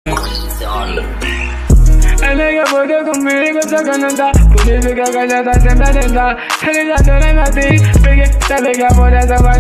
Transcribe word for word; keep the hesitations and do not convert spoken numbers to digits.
Ela quer poder comigo, só que não dá. Por isso que a galera tá sempre a tentar. Ele já deu na minha vida, peguei, sabe que a mulher só vai